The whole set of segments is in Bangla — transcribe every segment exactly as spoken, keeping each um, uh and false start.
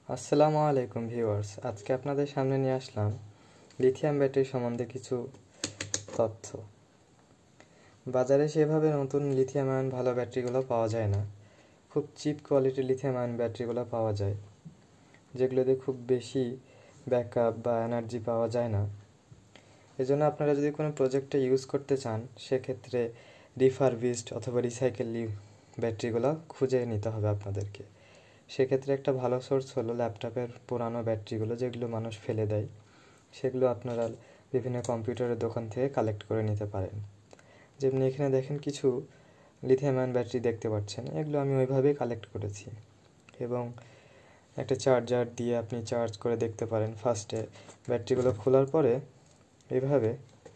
আসসালামু আলাইকুম ভিউয়ার্স, আজকে আপনাদের সামনে নিয়ে আসলাম লিথিয়াম ব্যাটারি সম্বন্ধে কিছু তথ্য। বাজারে সেভাবে নতুন লিথিয়াম আয়ন ভালো ব্যাটারিগুলো পাওয়া যায় না। খুব চিপ কোয়ালিটির লিথিয়াম আয়ন ব্যাটারিগুলো পাওয়া যায়, যেগুলোতে খুব বেশি ব্যাকআপ বা এনার্জি পাওয়া যায় না। এজন্য আপনারা যদি কোনো প্রজেক্টে ইউজ করতে চান, সেক্ষেত্রে রিফারবিশড অথবা রিসাইকেল ব্যাটারিগুলো খুঁজে নিতে হবে আপনাদেরকে। সেক্ষেত্রে একটা ভালো সোর্স হলো ল্যাপটপের পুরানো ব্যাটারিগুলো, যেগুলো মানুষ ফেলে দেয়। সেগুলো আপনারা বিভিন্ন কম্পিউটারের দোকান থেকে কালেক্ট করে নিতে পারেন। যেমনি এখানে দেখেন কিছু লিথিয়াম আয়ন ব্যাটারি দেখতে পাচ্ছেন, এগুলো আমি ওইভাবেই কালেক্ট করেছি। এবং একটা চার্জার দিয়ে আপনি চার্জ করে দেখতে পারেন। ফার্স্টে ব্যাটারিগুলো খোলার পরে এইভাবে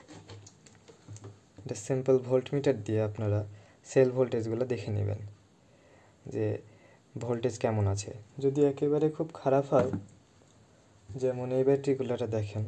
একটা সিম্পল ভোল্টমিটার দিয়ে আপনারা সেল ভোল্টেজগুলো দেখে নেবেন যে ভোল্টেজ কেমন আছে। যদি একেবারে খুব খারাপ হয়, যেমন এই ব্যাটারিগুলোটা দেখেন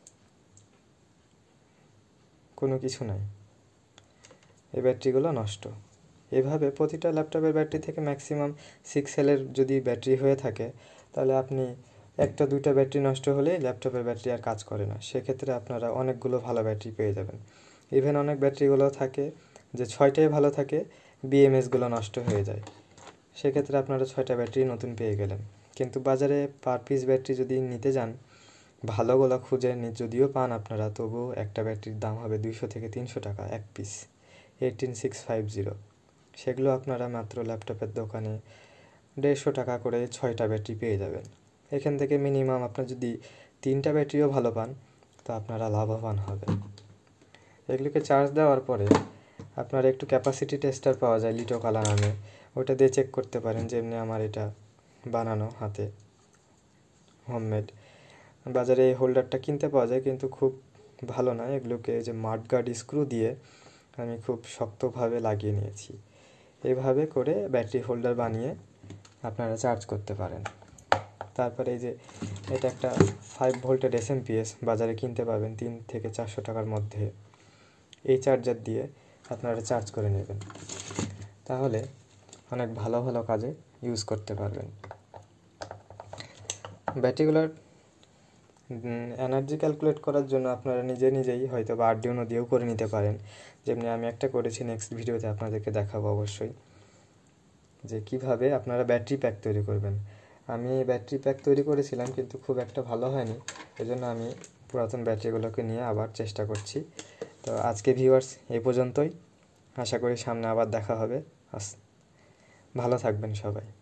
কোনো কিছু নাই, এই ব্যাটারিগুলো নষ্ট। এভাবে প্রতিটা ল্যাপটপের ব্যাটারি থেকে ম্যাক্সিমাম সিক্স সেলের যদি ব্যাটারি হয়ে থাকে, তাহলে আপনি একটা দুইটা ব্যাটারি নষ্ট হলে ল্যাপটপের ব্যাটারি আর কাজ করে না। সেক্ষেত্রে আপনারা অনেকগুলো ভালো ব্যাটারি পেয়ে যাবেন। ইভেন অনেক ব্যাটারিগুলো থাকে যে ছয়টাই ভালো থাকে, বিএমএসগুলো নষ্ট হয়ে যায়। সেক্ষেত্রে আপনারা ছয়টা ব্যাটারি নতুন পেয়ে গেলেন। কিন্তু বাজারে পার পিস ব্যাটারি যদি নিতে যান, ভালোগুলো খুঁজে যদিও পান আপনারা, তবুও একটা ব্যাটারির দাম হবে দুইশো থেকে তিনশো টাকা এক piece, eighteen six five zero. সেগুলো আপনারা মাত্র ল্যাপটপের দোকানে দেড়শো টাকা করে ছয়টা ব্যাটারি পেয়ে যাবেন। এখান থেকে মিনিমাম আপনার যদি তিনটা ব্যাটারিও ভালো পান, তো আপনারা লাভবান হবেন। এগুলোকে চার্জ দেওয়ার পরে আপনার একটু ক্যাপাসিটি টেস্টার পাওয়া যায় লিটো কালা নামে, ওটা দিয়ে চেক করতে পারেন। যেমনি আমার এটা বানানো হাতে হোমমেড। বাজারে এই হোল্ডারটা কিনতে পাওয়া যায়, কিন্তু খুব ভালো না। এগুলোকে যে মাডগার্ড স্ক্রু দিয়ে আমি খুব শক্তভাবে লাগিয়ে নিয়েছি। এইভাবে করে ব্যাটারি হোল্ডার বানিয়ে আপনারা চার্জ করতে পারেন। তারপরে এই যে এটা একটা ফাইভ ভোল্টের এসএমপিএস বাজারে কিনতে পাবেন তিন থেকে চারশো টাকার মধ্যে। এই চার্জার দিয়ে আপনারা চার্জ করে নেবেন, তাহলে অনেক ভালো ভালো কাজে ইউজ করতে পারবেন। ব্যাটারিগুলোর এনার্জি ক্যালকুলেট করার জন্য আপনারা নিজে নিজেই হয়তো বা আরডিনো দিয়েও করে নিতে পারেন। যেমনি আমি একটা করেছি, নেক্সট ভিডিওতে আপনাদেরকে দেখাবো অবশ্যই যে কিভাবে আপনারা ব্যাটারি প্যাক তৈরি করবেন। আমি ব্যাটারি প্যাক তৈরি করেছিলাম, কিন্তু খুব একটা ভালো হয়নি। এজন্য আমি পুরাতন ব্যাটারিগুলোকে নিয়ে আবার চেষ্টা করছি। তো আজকে ভিউয়ার্স এই পর্যন্তই। আশা করি সামনে আবার দেখা হবে। ভালো থাকবেন সবাই।